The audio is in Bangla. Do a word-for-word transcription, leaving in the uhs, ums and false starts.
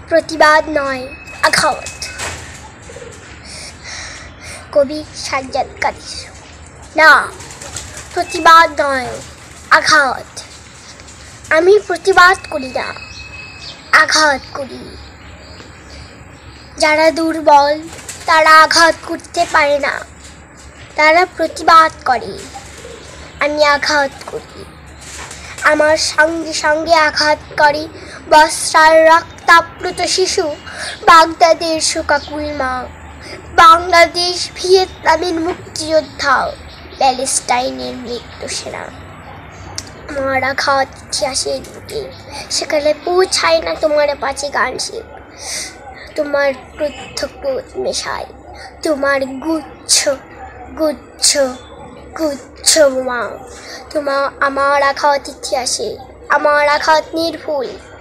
প্রতিবাদ নয় আঘাত। কবি সাজ্জাদ কাদির। না, প্রতিবাদ নয় আঘাত। আমি প্রতিবাদ করি না, আঘাত করি। যারা দুর্বল তারা আঘাত করতে পারে না, তারা প্রতিবাদ করে। আমি আঘাত করি, আমার সঙ্গে সঙ্গে আঘাত করে বস্ত্রার রক্তাপ্লুত শিশু, বাগদাদের শোকাকুল মা, বাংলাদেশ ভিয়েতনামের মুক্তিযোদ্ধা, প্যালেস্টাইনের মৃত্যু সেনা। আমার আঘাত ইতিহাসের বুকে, সেখানে পৌঁছায় না তোমার পাচে গান শিব। তোমার প্রত্যক্ষ মেশায়, তোমার গুচ্ছ গুচ্ছ গুচ্ছ মা। তোমার আমার আঘাত ইতিহাসে, আমার আঘাত নির্ভুল।